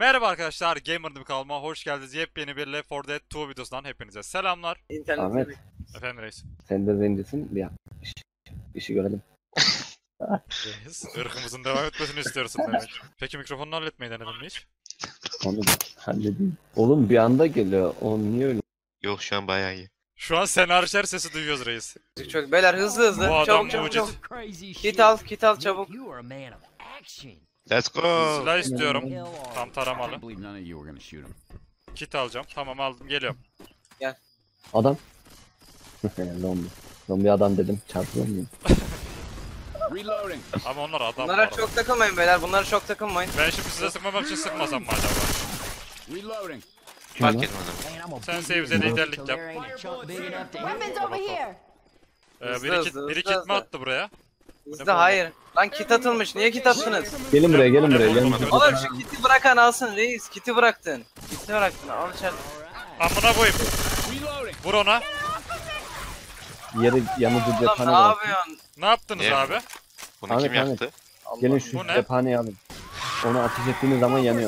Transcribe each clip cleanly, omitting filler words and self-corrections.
Merhaba arkadaşlar, Gamer'ın kanalıma hoş geldiniz. Yepyeni bir Left 4 Dead 2 videosundan hepinize selamlar. Ahmet, Efendim reis. sen de zencisin. Bir işi görelim. Reis, ırkımızın devam etmesini istiyorsun demek. Peki mikrofonunu halletmeyi denedin mi hiç? Onu halledeyim. Oğlum bir anda geliyor. Oğlum niye öyle? Yok şu an bayağı iyi. Şu an senarşer sesi duyuyoruz reis. Çok beyler hızlı hızlı. Bu adam Çabuk çabuk mucit. çabuk. Kit al çabuk. Let's go. Silah istiyorum. Tam taramalı. believe none of you were gonna shoot him. Kit alacağım. Tamam aldım, geliyorum. Adam. Zombi. Zombi adam dedim. Çarpıyor muyum? Reloading. Ama onlar adam Bunlara var. çok takılmayın beyler. Bunlara çok takılmayın. Ben şimdi size sıkmamak için sıkmasam mı acaba? Reloading. Fark lan? etmedim. Sen bize liderlik yap. Weapons over here. Biri kit mi attı buraya? Hızlı hayır. Lan kit atılmış. Niye kit attınız? Gelin buraya, gelin buraya. Gelin. Oğlum şu kiti bırakan alsın reis. Kiti bıraktın. Kiti bıraktın. Al içeri. Amına koyayım. Reloading. Vur ona. Yeri yanıcı Oğlum cephane ne var. yapıyorsun? Ne yaptınız Niye? abi? Bunu Ahmet, kim Ahmet. yaktı? Gelin şu Bu ne? cephaneyi alın. Onu ateş ettiğiniz zaman yanıyor.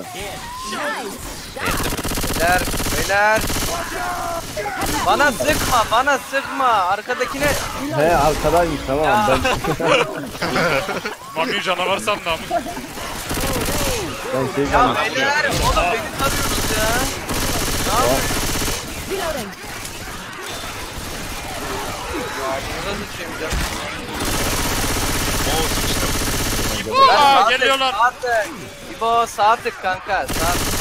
Beyler. Beyler. Bana sıkma. Bana sıkma. Arkadakine. He arkadaymış tamam. Ya. Mami canavar sandı ama. Ben şey Ya sandım. beyler. Oğlum beni tanıyorsunuz ya. Ne yapıyorsun? Reloading. Burada sıçayım canım. Oo sıçtım. Aa, geliyorlar. Sağ tık. İbo sağ tık kanka. Sağ tık.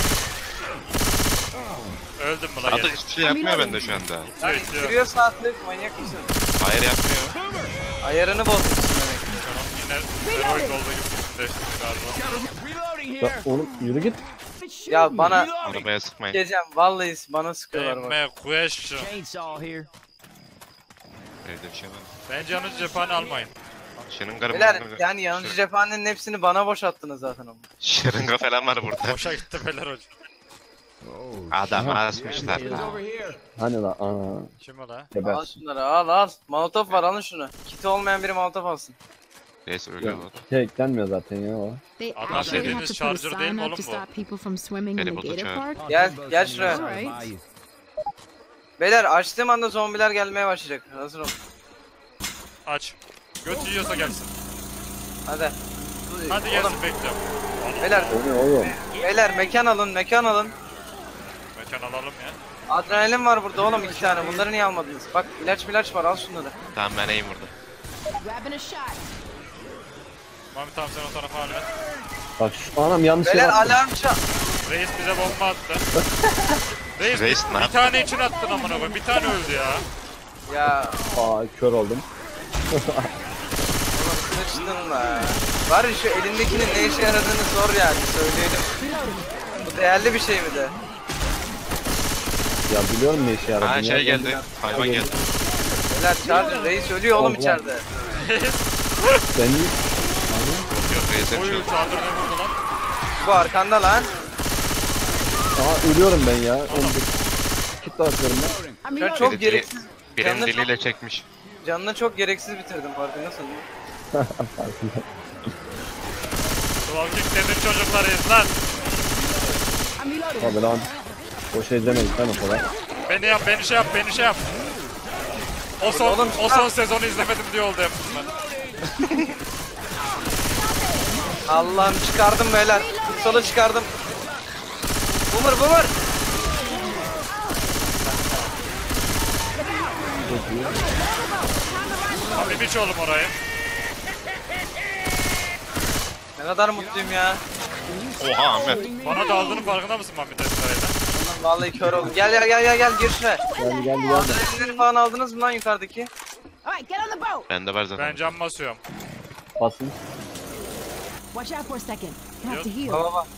Öldüm mü la Artık gel. hiçbir şey yapmıyor bende şu anda. Evet, diyor. Kırıyor sağ tık. Manyak mısın? Hayır yapmıyor. Ayarını bozmuşsun demek. Yine steroid olduğu gibi değiştirdi galiba. Reloading Ya, here. oğlum yürü git. Ya bana Arabaya sıkmayın. geleceğim. Vallahi bana sıkıyorlar bak. Emme question. Chainsaw here. Evde bir şey var. Bence yanıcı cephane almayın. Şırınga Beyler yani yanıcı cephanenin hepsini bana boşalttınız zaten ama. Şırınga falan var burada. Boşa gitti beyler hocam. Adam asmışlar. It's over here. Hani la ana. Kim o la? Geber. Al şunları al. Molotof var alın şunu. Kiti olmayan biri molotof alsın. Neyse ölüyor lan. Şey eklenmiyor zaten ya o. They Adam actually have dediğiniz to put a charger değil sign mi up oğlum to bu? stop people from swimming in the Feribot'u gator çağır. park. Gel şuraya. Alright. Beyler açtığım anda zombiler gelmeye başlayacak. Hazır ol. Aç. Göt yiyorsa gelsin. Hadi. Hadi Oğlum, gelsin bekliyorum. beyler, O ne oğlum? beyler mekan alın. Mekan Mekan alalım ya. Adrenalin var burada oğlum 2 tane. Bunları niye almadınız? Bak ilaç var al şunları. Tamam ben iyiyim burada. Grabbing a shot. Mami tamam sen o tarafa hallet. Bak şu anam yanlış yere Beyler attım. alarm çal. Reis bize bomba attı. Reis, Reis ne bir yaptı? tane için attın amına koyayım. Bir tane öldü ya. Ya Aa kör oldum. oğlum sıçtın la. Var ya şu elindekinin ne işe yaradığını sor yani söyleyelim. Bu değerli bir şey mi de? Ya biliyorum ne işe yaradığını. Ha ya. şey geldi. Hayvan geldi. Beyler Charger reis ölüyor oğlum Allah. içeride. Ben Yok reset Oy şu. çadır ne vurdu lan? Bu arkanda lan. Aa ölüyorum ben ya. Oğlum kitle atıyorum ben. I'm Şu an reloading. çok Biri- gereksiz. Birinin Canını çok, diliyle çekmiş. canını çok gereksiz bitirdim farkındasın mı? Walking Dead'in çocuklarıyız lan. I'm reloading. Abi lan. Boş izlemedik lan o kadar. Beni yap, beni şey yap, beni şey yap. Oğlum, O son sezonu izlemedim diye oldu hep bunlar. Allah'ım çıkardım beyler. Sola çıkardım. Boomer. Abi biç oğlum orayı. Ne kadar mutluyum ya. Oha Ahmet. Bana daldığının farkında mısın Mami Tesla'yla? Vallahi kör oldum. Gel gir şuraya. Geldi. Adrenalinleri falan aldınız mı lan yukarıdaki? Alright, get on the boat. Bende var zaten. Ben cam basıyorum. Basın. Watch out for a second. You have to heal. Baba.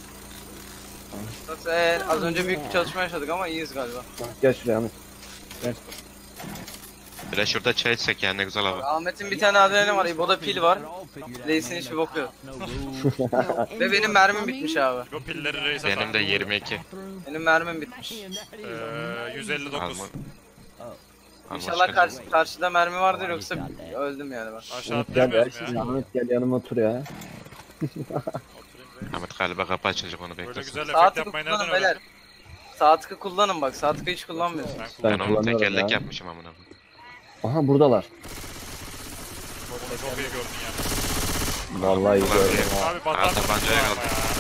Nasıl az önce büyük bir çalışma yaşadık ama iyiyiz galiba. Gel şuraya Ahmet. Gel. Bir de şurada çay içsek yani ne güzel abi. Ahmet'in bir tane adrenalin var, İbo'da pil var. Reis'in hiçbir boku yok. Ve benim mermim bitmiş abi. Bu pilleri reise Benim de taktım. 22. Benim mermim bitmiş. 159. Alma. İnşallah karşıda mermi vardır yoksa öldüm yani ben. Aşağı Ahmet gel ya. atlayamıyorum ya. Ahmet gel yanıma otur ya. Oturayım Ahmet galiba kapı açacak onu Böyle beklesin. güzel Sağ efekt tıkı yapmayı nereden kullanın beyler. öğrendin? Sağ tıkı kullanın bak. Sağ tıkı hiç kullanmıyorsun. Ben Ben Ben onu kullanıyorum tekerlek ya. yapmışım amına koyayım. Aha buradalar. Bunu çok iyi gördün yani. Vallahi Ulan gördüm ya. ha. Abi Aa, batar tabancaya kaldı.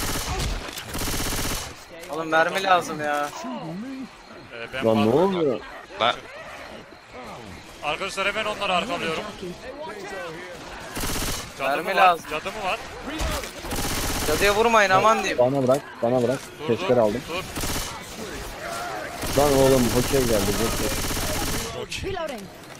Oğlum mermi lazım ya. Ben Lan ne batar- oluyor? La Arkadaşlar hemen onları arkalıyorum. Cadı Mermi mı var? lazım. Cadı mı var? Cadıya vurmayın aman diyeyim. Bana bırak, bana bırak. Dur Keşker aldım. Dur. Lan oğlum hokey geldi. Hokey. Okey. Reloading.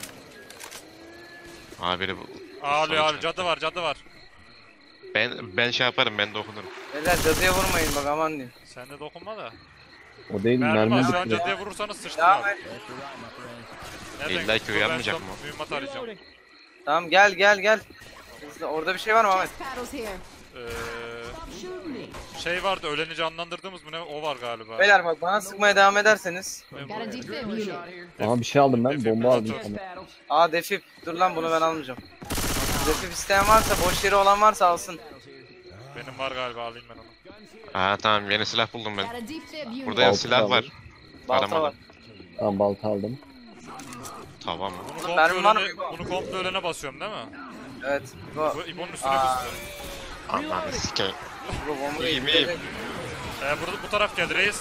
abi bu. Ağlıyor abi cadı var cadı var. Ben şey yaparım, ben dokunurum. Beyler cadıya vurmayın bak aman diyeyim. Sen de dokunma da. O değil Mermi mermi var şu an bitti. cadıya vurursanız sıçtın Devam abi. et. Nereden İlla ki gitti? uyanmayacak Ben mı? son mühimmat arayacağım. Tamam gel. Hızlı. Orada bir şey var mı Ahmet? Paddles here. Shoot me. Şey vardı öleni canlandırdığımız mı ne o var galiba. Beyler bak bana sıkmaya devam ederseniz. Ben Got a buraya- defib unit. Aha bir şey aldım ben. Bomba aldım. Defib, Tamam. Aa defib. Dur lan bunu ben almayacağım. Defib isteyen varsa boş yeri olan varsa alsın. Benim var galiba alayım ben onu. Aa tamam, yeni silah buldum ben. Got a defib unit. Burada ya Balta silah var. aldım. Balta var. Aramadım. Tamam balta aldım. Tamam mı? Bunu komple, mermi var mı? bunu komple ölene basıyorum değil mi? Evet. Bu. Bu İbo'nun üstüne Aa. kustu. Aman sikeyim. Bu bombayı İyiyim, indirecek. Burada bu taraf geldi reis.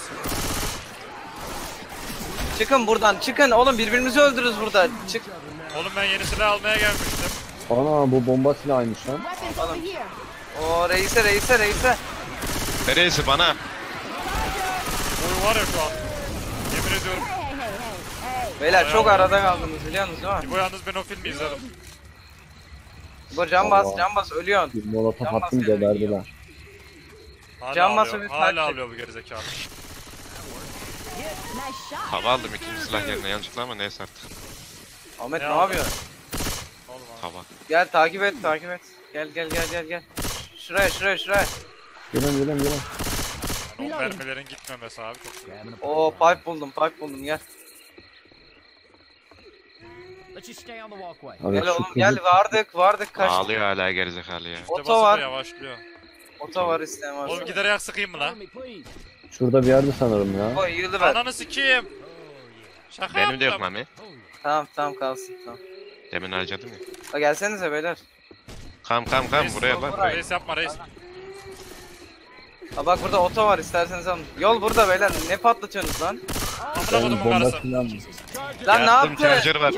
Çıkın buradan çıkın oğlum birbirimizi öldürürüz burada. Çık. Oğlum ben yeni silah almaya gelmiştim. Ana bu bomba silahıymış lan. Weapons over here. O reise. Neresi bana? Boyu var ya şu an. Yemin ediyorum. Beyler çok arada kaldınız biliyor musunuz değil mi? İbo yalnız ben o filmi izledim. Bu can bas ölüyorsun. Bir molotof Can attım basıyor. geberdiler. Hala Can alıyor. basıyor, Hala takip. alıyor bu gerizekalı. Nice shot. Hava aldım ikinci silah yerine yanlışlıkla ama neyse artık. Ahmet Ne ne aldın? yapıyorsun? Oğlum abi. Hava. Gel takip et. Gel. Şuraya. Gelin. Yani o mermilerin gitmemesi abi çok güzel. Oo pipe buldum gel. Let's just stay on the walkway. Abi Gel şu oğlum kızı- gel vardık kaç. Ağlıyor hala gerizekalı ya. İşte Oto basınca var. yavaşlıyor. Oto var isteyen varsa. Oğlum gider ayak sıkayım mı lan? Follow me, please. Şurada bir yerde sanırım ya. O yılı ver. Ananı sikeyim. Şaka Benim de yok yaptım. mami. Tamam kalsın tamam. Demin harcadım ya. Ha, gelsenize beyler. Kam Reis, buraya lan. Reis yapma reis. Ha bak burada oto var isterseniz alın. Yol burada beyler. Ne patlatıyorsunuz lan? Amına Ben kodumun bomba karısı. silahım. Lan ne Yaktım, yaptın? charger var.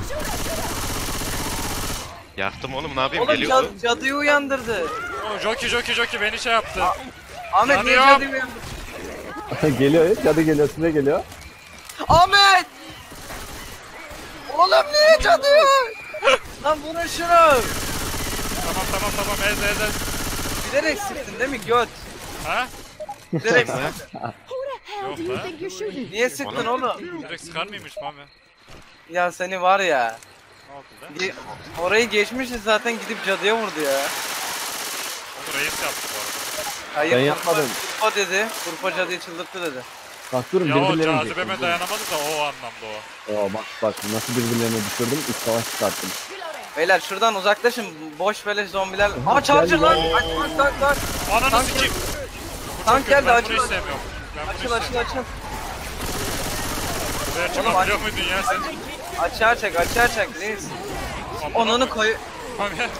Yaktım oğlum, ne yapayım, Oğlum geliyor. cadıyı uyandırdı. O jockey beni şey yaptı. Ahmet niye Yanıyorum. cadıyı uyandırdı? Geliyor cadı geliyor size geliyor. Ahmet! Oğlum niye cadıyı? Lan vurun şunu. Tamam ez. Bilerek sıktın değil mi göt? Ha? Bilerek sıktın. Who the hell do you Yok be. think you're shooting? Niye sıktın oğlum? Direkt sıkar mıymış mami? Ya seni var ya. Ne oldu lan? Orayı geçmişiz zaten gidip cadıya vurdu ya. Onu reis yaptı bu arada. Hayır Ben yapmadım. Kurpa dedi. Kurpa cadıyı çıldırttı dedi. Bak durun Ya o birbirlerine cazibeme düşürdüm. dayanamadı da o anlamda o. Oo, bak nasıl birbirlerine düşürdüm. İç savaş çıkarttım. Beyler şuradan uzaklaşın. Boş beleş zombiler. Aa charger lan. Aç. Ananı Tank sikeyim. Tank Çok kötü, geldi ben bunu açıl. istemiyorum. Ben bunu Açıl. istemiyorum. Buraya Oğlum, çıkabiliyor muydun ya sen? Açığa çek reis. Amına Onunu koy. Mami.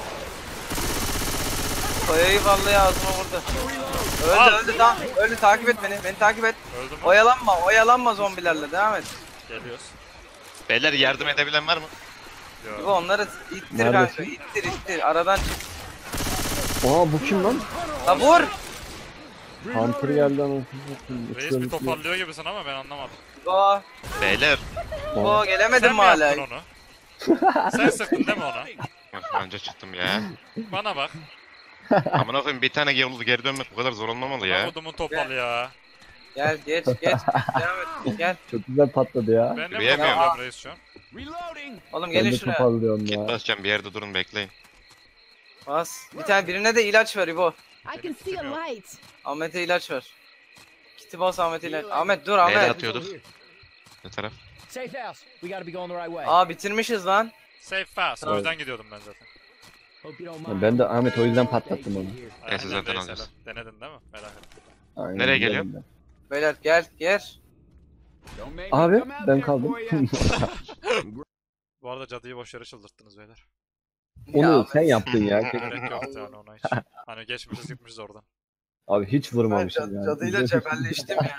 Koyayı vallahi ağzıma vurdu. Al. Öldü tamam. Öldü takip et beni. Beni takip et. Öldü mü? Oyalanma zombilerle devam et. Geliyoruz. Beyler yardım edebilen var mı? Bu Yo. onları ittir Neredesin? kanka. İttir. Aradan çık. Aa bu kim lan? La vur. Hunter geldi anasını. Reis bir toparlıyor gibisin ama ben anlamadım. Go. Beyler. Go gelemedim Sen mi mi hala? yaptın onu? Sen sıktın değil mi ona? Anca çıktım ya. Bana bak. Amına koyayım, bir tane geri dönmek bu kadar zor olmamalı ya. Kodumun topal ya. Gel geç. Devam et. Gel. Çok güzel patladı ya. Ben de Yürüyemiyorum. toparlıyorum reis şu an. Reloading. Oğlum Ben gelin de şuraya. toparlıyorum Git ya. basacağım, bir yerde durun, bekleyin. Bas. Bir tane birine de ilaç ver İbo. I can see a light. Ahmet'e ilaç ver. Kiti bas Ahmet'e ilaç. Ahmet dur Neyle Ahmet. atıyorduk? Ne taraf? Safe house. We gotta be going the right way. Aa bitirmişiz lan. Safe fast. O yüzden gidiyordum ben zaten. Hope you don't mind. Ben de Ahmet o yüzden patlattım onu. Neyse, Aynen, zaten neyse alacağız. lan. Denedin değil mi? Merak etme. Aynen, Nereye gidelim geliyor? ben. Beyler gel. Don't make me Abi come out ben there kaldım. for ya. Bu arada cadıyı boş yere çıldırttınız beyler. Onu sen yaptın ya. Gerek yoktu yani ona hiç. Hani geçmişiz gitmişiz oradan. Abi hiç Ben vurmamışız yani. cadıyla cebelleştim ya.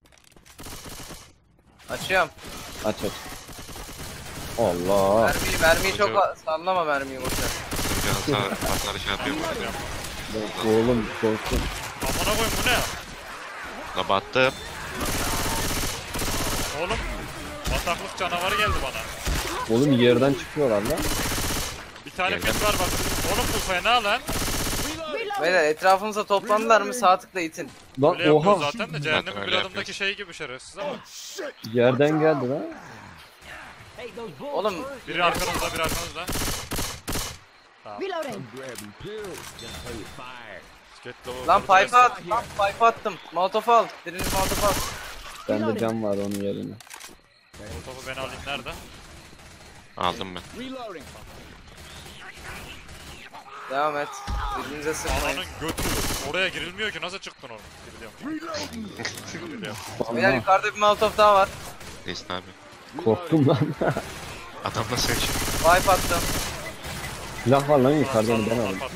Açıyorum. Aç aç. Allah. Mermiyi çok sallama mermiyi boşver. Can sağ patları şey yapıyor mu? Oğlum korktum. Amına koyayım bu ne ya? La battım. Oğlum bataklık canavarı geldi bana. Oğlum yerden çıkıyorlar lan. Bir tane Geldim. pet var bak. Oğlum bu fena lan. Beyler etrafımıza toplandılar mı sağ tıkla itin. Lan Öyle yapıyor oha. zaten de cehennemin öyle bir adımdaki yapıyoruz. şey gibi şerefsiz ama. Yerden geldi lan. Hey, those bullets Oğlum hurt. Biri arkanızda biri arkanızda. Reloading. Grabbing pills. Gonna play with fire. Get low, lan vurdu pipe at. resmen. Lan pipe attım. Molotof al. Biriniz molotof al. Bende cam var onun yerine. O topu ben alayım nerede? Aldım ben. Reloading. Devam et. Birbirinize sıkmayın. Ananın götü. Oraya girilmiyor ki nasıl çıktın onu? Biliyorum. Biliyorum. Beyler Allah yukarıda bir molotof daha var. Neyse abi. korktum lan. Adam nasıl yaşıyor? Pipe attım. Silah var lan yukarıda onu ben aldım.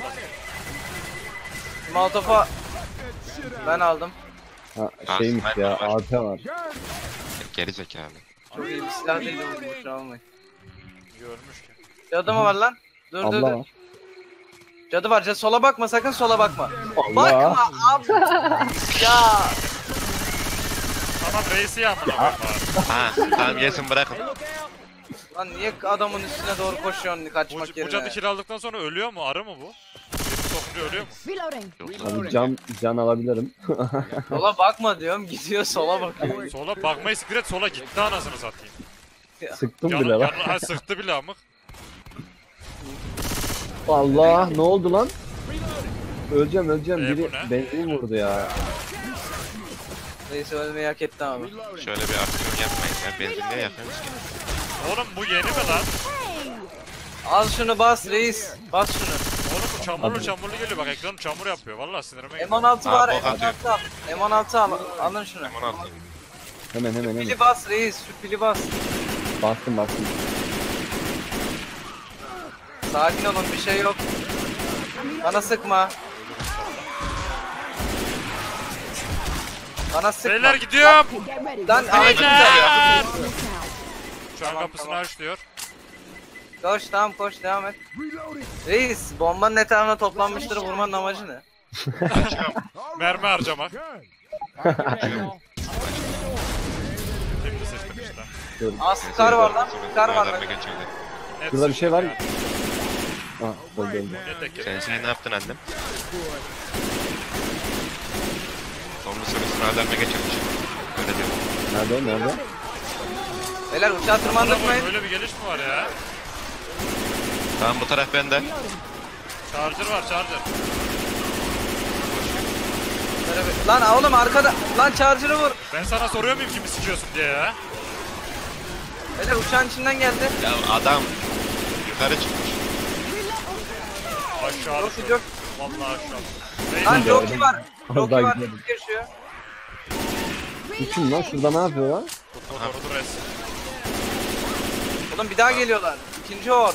Molotofa ben aldım. Ha şeymiş ya AP var. Geri zekalı. Çok iyi bir silah değil bu. Boşuna almayın. Görmüş ki. Cadı mı var lan? Dur. Allah var. Cadı var. Sola bakma sakın sola bakma. Allah. Bakma abi. Ya. Tamam reisi yapma bak. Ha tamam yesin bırakın. Lan niye adamın üstüne doğru koşuyorsun kaçmak Bu cadı yerine? kiraladıktan sonra ölüyor mu? Arı mı bu? Birini sokunca ölüyor mu? Reloading. Abi can alabilirim. Sola bakma diyorum gidiyor sola bakıyor. Sola bakmayı sikret sola gitti anasını satayım. Sıktım bile Yanı, lan. ha, sıktı bile amık. Allah ne oldu lan? Öleceğim Bu biri ne? benzin vurdu ya. Neyse ölmeyi hak etti abi. Şöyle bir aksiyon yapmayın ya. Benzinliğe yakınız ki. Oğlum bu yeni mi lan? Al şunu bas reis. Bas şunu. Oğlum bu çamurlu geliyor bak ekranı çamur yapıyor. Vallahi sinirime gidiyor. M16 var bok atıyor. M16 al. M16 al. Alın şunu. Aman Allah'ım. Hemen. Pili bas reis şu pili bas. Bastım. Sakin olun bir şey yok. Bana sıkma. Bana sıkma. Beyler gidiyorum. Get ready. Lan Ahmet'im Beyler. This now. Şu an Tamam, kapısını tamam. aç diyor. Koş tamam koş devam et. Reis bombanın etrafına toplanmışları vurmanın amacı ne? Mermi harcamak. Şimdi seçtim işte. Aa Scar var lan. Scar var Sınavlarına lan. geçiyorlar. Net Şurada bir şey var. seçtim Ah öldü. ya. Sen ne yaptın annem? Sonlu sürü sınavlarına geçirmiş. Öyle diyorum. Nerede? Beyler uçağa tırmandırmayın. Böyle bir geliş mi var ya? Tamam bu taraf bende. Charger var charger. Böyle bir- Lan oğlum arkada. Lan charger'ı vur. Ben sana soruyor muyum kimi sikiyorsun diye ya? Beyler uçağın içinden geldi. Ya adam yukarı çıkmış. Aşağı Jockey düşüyor. Jockey. Vallahi aşağı. Lan Beyler, Jockey var. Jockey Oradan var. gidelim. Yaşıyor. Bu kim lan? Şurada ne yapıyor lan? Motoru res. Oğlum bir daha geliyorlar. İkinci hort.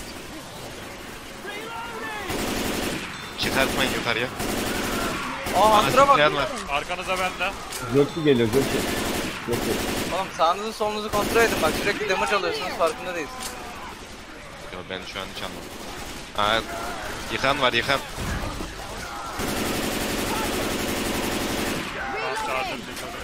Çıkartmayın yukarıya. Aa Hunter'a bak. Zıplayan var. Arkanıza bende. Göksu geliyor Göksu. Oğlum sağınızı solunuzu kontrol edin bak sürekli damage alıyorsunuz farkında değilsiniz. Yo, ben şu an hiç anlamadım. Aa, yıkan var yıkan. Charger dikkat.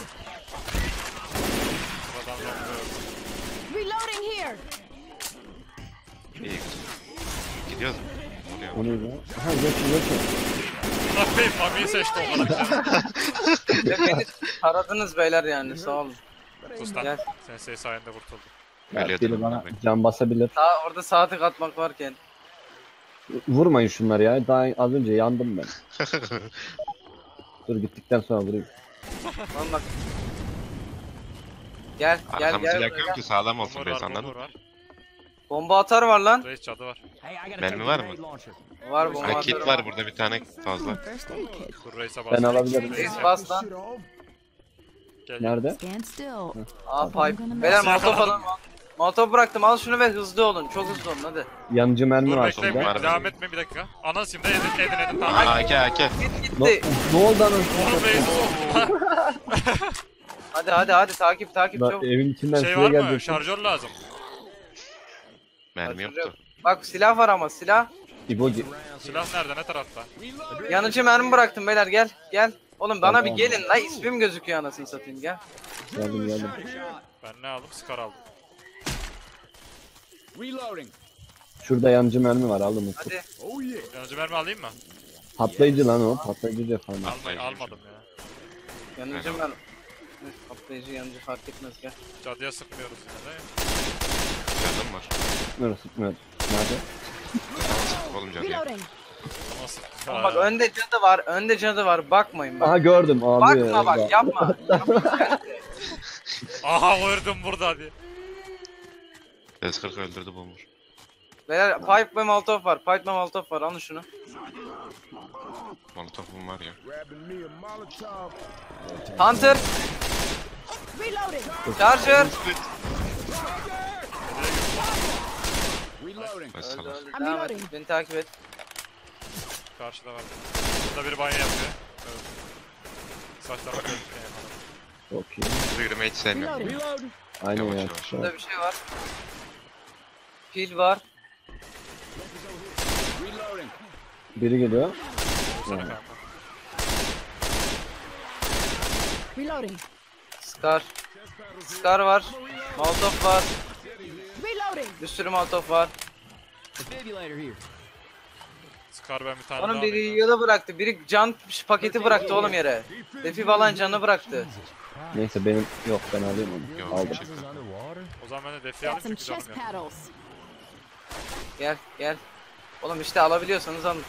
Buradan zombi. Reloading here. İyi. Gidiyoruz mu? Oluyor. O neydi lan? Aha Göksu. Buna bey Mami'yi seçti o kadar. Ve beni taradınız beyler yani sağ olun. Sus lan. Gel. Sensei sayende kurtuldum. Öyle Biri dedim bana ben. can basabilir. Orada sağ tık atmak varken. Vurmayın şunları ya. Daha az önce yandım ben. Dur gittikten sonra vurayım. Lan bak. Gel Arkamızı gel. yakıyorum ki sağlam olsun Bumur be var anladın bumur mı? var. Bomba atar var lan. Reis cadı var. Hey, I gotta Mermi take the var grenade mı? launcher. Var bomba Ha, atar. kit var burada bir tane fazla. First aid kit. Dur reis'e bas. Ben alabilirim. Reis bas lan. Gel. Nerede? Stand still. Aa pipe. Beyler molotof alın. Molotof bıraktım al şunu ve hızlı olun. Çok hızlı olun hadi. Yanıcı mermi Dur var bekle şurada. Var devam benim. etme bir dakika. Anasıyım da edin Aa, tamam. AK. Git Ne, gitti. ne oldu anasını? Oğlum reis'i soktu. Hadi takip Lan çabuk. evin içinden Şey şuraya var mı? gelecek. Şarjör lazım. Mermi yoktu. Bak silah var ama silah. İbo Silah nerede? Ne tarafta? Yanıcı mermi bıraktım beyler gel. Oğlum bana Tamam. bir gelin la ismim gözüküyor anasını satayım gel. geldim. Ben ne aldım? Scar aldım. Reloading. Şurada yanıcı mermi var aldım. Hadi. Oh yeah. Yanıcı mermi alayım mı? Patlayıcı lan o. Patlayıcı cephane. Almadım ya. Yanıcı mermi. Patlayıcı yanıcı fark etmez gel. Cadıya sıkmıyoruz yine de. Canım var. Sıkmıyor sıkmıyor. Nerede? Oğlum canım. Reloading. Ama sık. Tamam, bak önde cadı var bakmayın bak. Aha gördüm abi. Bakma bak yapma. Aha gördüm burada hadi. S40 öldürdü bomur. Beyler pipe ve molotof var. Pipe ve molotof var alın şunu. Molotofum var ya. Hunter. Reloading. Charger. Reloading. Mesela. I'm Devam et. reloading. Beni takip et. Karşıda var. Burada biri banyo yapıyor. Evet. Saçlarına gözüküyor yapalım. Çok iyi. Hızlı yürümeyi hiç sevmiyorum. Reloading. Reloading. Aynen Yavaş ya. yavaş. Burada bir şey var. Pil var. Reloading. Biri geliyor. Sana kanka. Reloading. Scar. Scar var. Molotof var. Reloading. Bir sürü molotof var. Defibrillator here. Scar ben bir tane Onun daha biri alayım. yılı bıraktı. Biri can paketi bıraktı oğlum yere. Defi falan canı bıraktı. Neyse benim yok ben alayım onu. Yok, Aldım. çıktı. O zaman ben de defi Got alayım some çünkü canım chest yok. paddles. Gel. Oğlum işte alabiliyorsanız alın.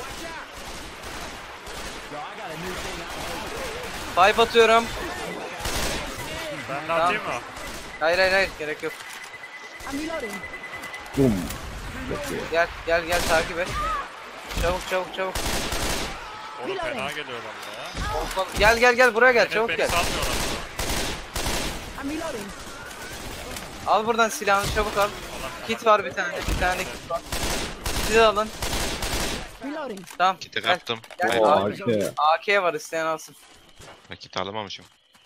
So I got a new thing. Pipe atıyorum. Ben de atayım mı? Hayır gerek yok. I'm reloading. Bum. Gel takip et. Çabuk. Oğlum fena geliyorlar ya. Gel buraya gel Beni çabuk gel. salmıyorlar. I'm reloading. Al buradan silahını çabuk al. Kit var bir tane kit var. Kiti de alın. Reloading. Tamam. Kiti Gel. kaptım. Gel. Hayır, O Al. AK. AK var isteyen alsın. ben kiti alamamışım.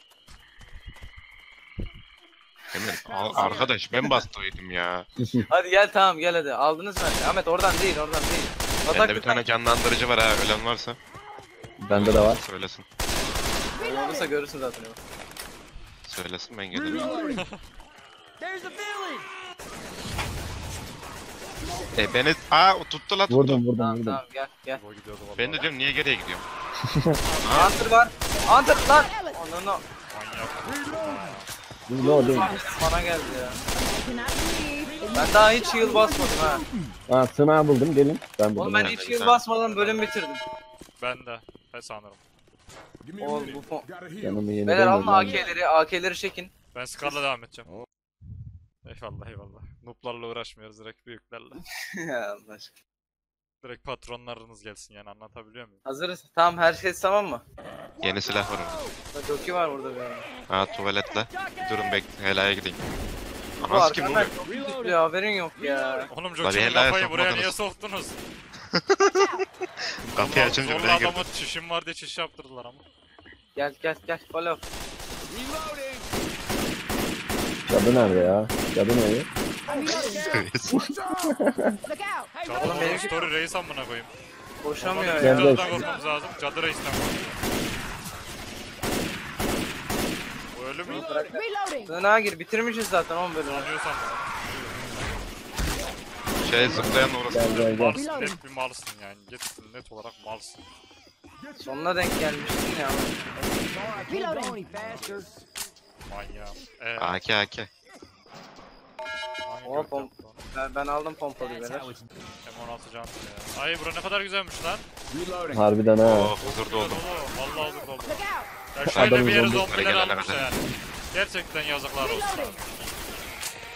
Emir, arkadaş ben bastıydım ya. Hadi gel tamam gel hadi. Aldınız mı? Ahmet oradan değil. Bende bir tane canlandırıcı var ha, ölen varsa Bende de var. söylesin. Olursa görürsün zaten. Söylesin ben gelirim. There's a village. Beni o tuttu la tuttu. Vurdum. Tamam gel. O gidiyordu vallahi. Ben de diyorum niye geriye gidiyorum? Hunter var. Hunter lan. Onu Manyak. Reloading. bana geldi ya. Cannot breathe. Ben daha hiç heal basmadım ha. Ha sınav buldum gelin. Ben buldum. Oğlum ben ha. hiç heal basmadan bölüm bitirdim. Ben de. Sanırım. Oğlum bu fon. Yanımı yeni Beyler alın dönmedim. AK'leri çekin. Ben Scar'la devam edeceğim. Eyvallah. Noob'larla uğraşmıyoruz direkt büyüklerle. Ya Allah aşkına. Direkt patronlarınız gelsin yani anlatabiliyor muyum? Hazırız. Tamam her şey tamam mı? Yeni silah var orada. Jockey var burada bir yana. Ha tuvaletle. Durun bekle helaya gideyim. Bu Anası kim arkadan oluyor? çok düşüyor haberin yok ya. Oğlum bir Joker'in helaya kafayı buraya niye sokmadınız. soktunuz? Kapıyı Ulan açınca zorla buraya girdim. adamı çişim var diye çiş yaptırdılar ama. Gel follow. Reloading. Cadı nerede ya? Cadı nerede? I'm reloading. Look out. Hey, Cadı Oğlum Horror benim- Story reis amına koyayım. Koşamıyor Gel, ya. gel. Cadıdan korkmamız lazım. Cadı reisten korkmamız. Bu ölü mü? Reloading. Sığınağa gir bitirmişiz zaten 10 bölümü. Sanıyorsan Zıplayan orası. Gel. malsın. Reloading. Net bir malsın yani. Net olarak malsın. Sonuna denk gelmişsin ya. Can't go Reloading. any faster. Manyağım. AK. Hangi Hop, göt yaptı onu? Ben aldım pompalıyı That's beyler. how it's M16 can ya. Ay bura ne kadar güzelmiş lan. reloading. Harbiden ha. Oh huzurda oldum. Vallahi huzur oldum. Look out. Ya şöyle Adamın bir yere zombi zombiler gelene almış kadar. yani. Gerçekten yazıklar olsun. Reloading.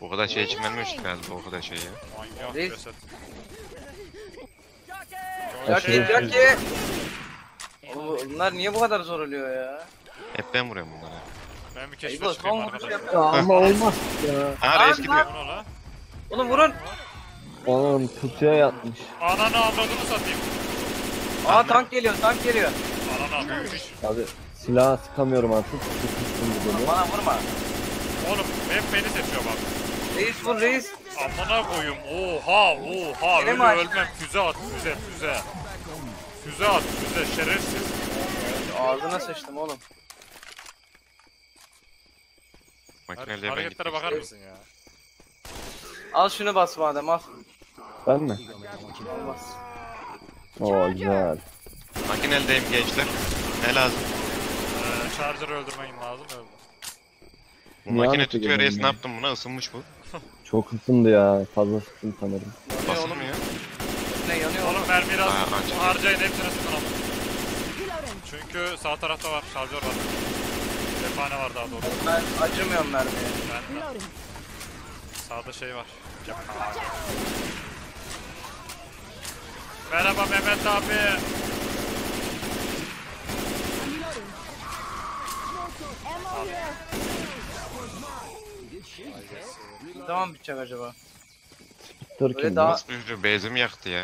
O kadar şey için vermemiştik galiba o kadar şey ya. Manyak Reis. ceset. Jackie, Aşırı- Jackie. Oğlum bunlar niye bu kadar zor oluyor ya? Hep ben vuruyorum bunlara. Ben bir keşfe Eyvah, çıkayım son vuruş arkadaşlar. Ya ama olmaz ya. Ha reis Lan, gidiyor. Bu ne la? Oğlum vurun. Oğlum kutuya yatmış. Ananı avradını satayım. Aa tank geliyor, tank geliyor. Ananı avradını. Abi silah sıkamıyorum artık. Sıkıştım bu beni. Bana vurma. Oğlum hep beni seçiyor bak. Reis vur reis. Amına koyayım. Oha oha. Yine Öyle mi açtın? ölmem. Füze at füze füze. Füze at füze şerefsiz. Ağzına sıçtım oğlum. Makineliğe ben Hareketlere gittim. bakar mısın ya? Al şunu bas madem al. Ben mi? Olmaz. Oo güzel. Makineldeyim gençler. Ne lazım? Charger'ı öldürmen lazım öldü. Bu Niye makine anlatıyor tutuyor reis yani? ne yaptın buna? Isınmış bu. Çok ısındı ya. Fazla sıktım sanırım. Basılmıyor. Ne yanıyor oğlum? Oğlum mermi biraz Aa, açık. harcayın hepsine sıkın ama. Çünkü sağ tarafta var, şarjör var. Cephane var daha doğrusu. Ben acımıyorum mermiye. Ben Reloading. sağda şey var. Cephane. Merhaba Mehmet abi. Ammo here. Ne zaman bitecek acaba? Dur Böyle kim? daha- Nasıl bir bezimi yaktı ya.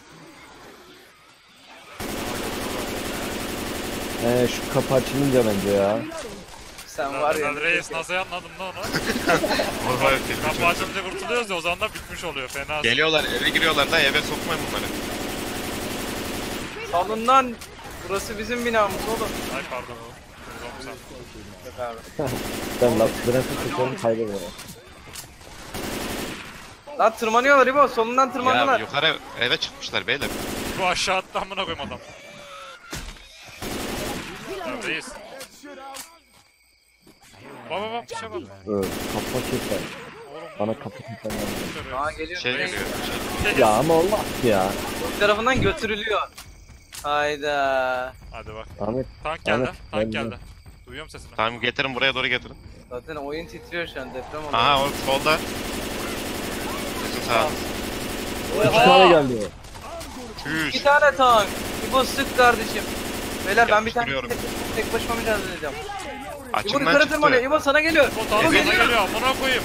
Şu kapı açılınca bence ya. Sen var ya. Ben reis nasıl anladım da onu? Vallahi Kapı açınca kurtuluyoruz ya o zaman da bitmiş oluyor fena. Geliyorlar eve giriyorlar da eve sokmayın bunları. Salından. Burası bizim binamız oğlum. Ay pardon. Kızım sen. Yok abi. Ben labirenti tutuyorum kaybediyorum. Lan tırmanıyorlar İbo. Solundan Ya tırmanıyorlar. yukarı eve çıkmışlar beyler. Bu aşağı attı amına koyayım adam. Ya reis. Baba bak bir şey bak. Kapı keser. Oğlum. Bana kapı keser. Aa geliyor. Şey Reis. geliyor. Ya ama olmaz ki ya. Bir tarafından götürülüyor. Hayda. Hadi bak. Ahmet. Tank geldi. Ahmet, Tank geldi. geldi. Duyuyorum sesini. Tamam getirin buraya doğru getirin. Zaten oyun titriyor şu an deprem oluyor. Aha o solda. Sesin sağ. İki tane geldi. İki Çüş. tane tank. İbo sık kardeşim. Beyler ben bir tane Yapıştırıyorum. tek başıma mücadele edeceğim. İbo Açımdan yukarı tırmanıyor. çıktı. İbo sana geliyor. O İbo tank sana geliyor. geliyor amına koyayım.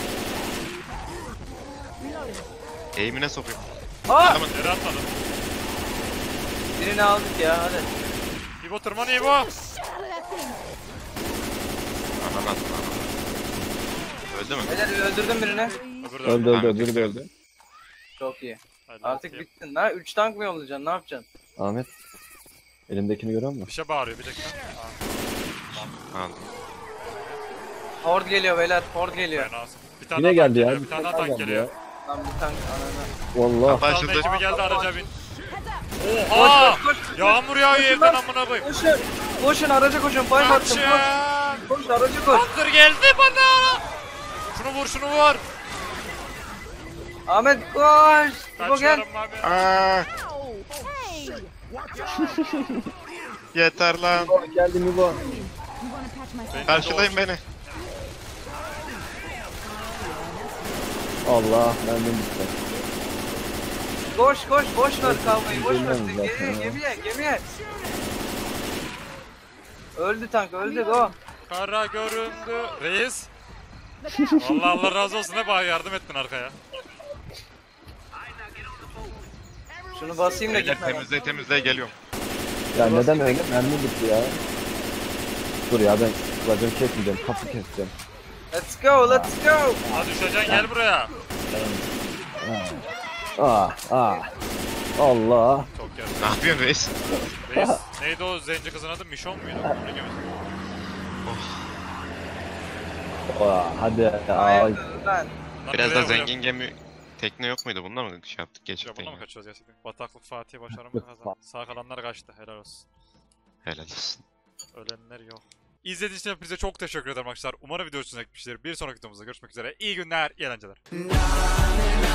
Eğimine sokuyor. Aa! Tamam. Yere atladım. Birini aldık ya hadi. İbo tırmanıyor İbo. Anan attı. Öldü mü? Beyler öldürdüm birini. Öbürü de Öldü öldü. öldü öldü öldü. Çok iyi. Hadi Artık bakayım. bittin. Ha 3 tank mı yollayacaksın? Ne yapacaksın? Ahmet. Elimdekini görüyor musun? Bir şey bağırıyor bir dakika. Aldım. Horde geliyor beyler. Horde geliyor. Fenasın. Bir tane Yine daha tank geldi ya. geliyor. Bir tane daha tank geliyor. Lan bir tank ananı. Vallahi. Kapı Salda açıldı. ekibi geldi araca bin. Oha! Yağmur yağıyor evden amına koyayım. Koşun. Koşun araca koşun. Five attım. Kaçın! Koş araca koş. Hazır geldi bana! Şunu vur şunu vur! Ahmet koş. İbo gel. Kaçıyorum abi. Aa, Hey! yeter lan. Geldim İbo. You wanna patch my Benim de Karşılayın beni. Allah benden bitti. Koş koş. Boş ver kavgayı. Boş ver. Bilmem zaten Gemiye ya. gemiye. Öldü tank öldü go. Kara göründü. Reis. Vallahi Allah razı olsun hep bana yardım ettin arkaya. Şunu basayım da Beyler gitme. temizle geliyorum. Ya neden öyle? Mermi bitti ya. Dur ya ben racon kesmeyeceğim. Kapı keseceğim. Let's go let's go. Ha düşeceksin gel buraya. Allah. Çok geldi. Ne yapıyorsun reis? Reis. Neydi o zenci kızın adı? Mişon muydu? Ne gibi? Hadi. Hayırdır lan. Lan Biraz nereye da vuruyor? zengin gemi tekne yok muydu? Bunda mı şey yaptık Ya geçtik bununla mı ya? kaçacağız gerçekten? Bataklık Fatih başarımı kazandı. Sağ kalanlar kaçtı. Helal olsun. Helal olsun. Ölenler yok. İzlediğiniz için hepinize çok teşekkür ederim arkadaşlar. Umarım video hoşunuza gitmiştir. Bir sonraki videomuzda görüşmek üzere. İyi günler, iyi eğlenceler.